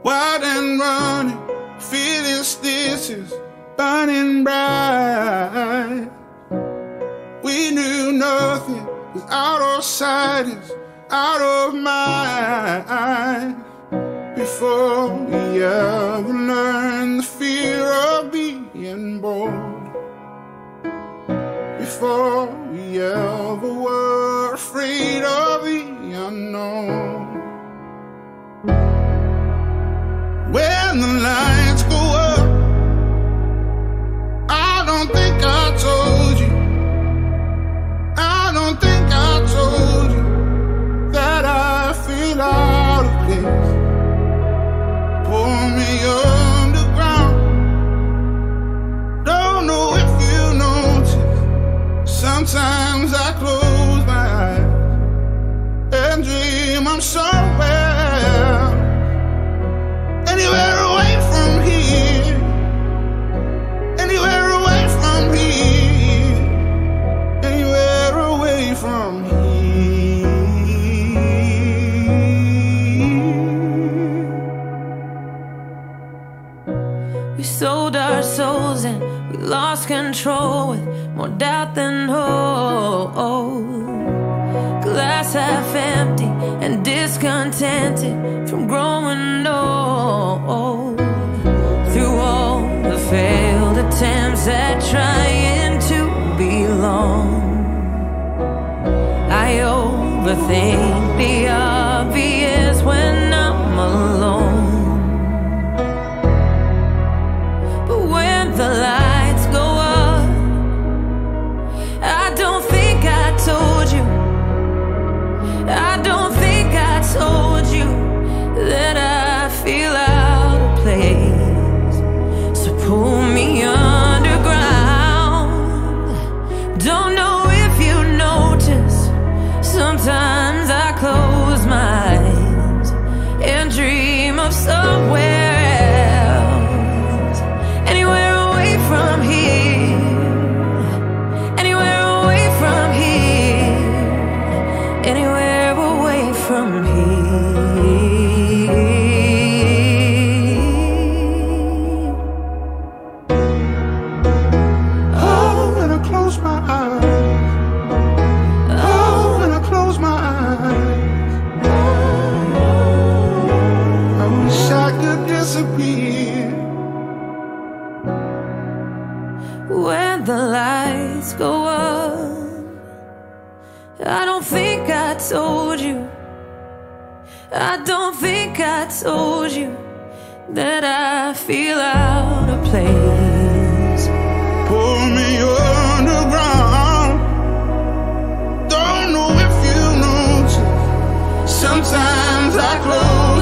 wild and running, fearless distance, burning bright. We knew nothing was out of sight, is out of mind. Before we ever learned the fear of being bold, before we ever were afraid of the unknown. When the lights go up, I don't think I told you, I don't think I told you that I feel out of place. Pull me underground, don't know if you notice. Sometimes I close my eyes and dream I'm somewhere, anywhere away from here, anywhere away from here, anywhere away from here. We sold our souls and we lost control with more doubt than hope. Glass half empty and discontented from growing old. Through all the failed attempts at trying to belong, I overthink the obvious when I'm alone. But when the lights go up, I don't think I told you, I don't think I told you that I feel out of place. So pull me underground. Don't know if you notice, sometimes I close my eyes and dream of somewhere else, anywhere away from here, anywhere away from here, anywhere away from here. Oh, when I close my eyes, oh, when I close my eyes, I wish I could disappear. When the lights go up, I don't think I told you, I don't think I told you that I feel out of place. Pull me underground, don't know if you notice. Sometimes I close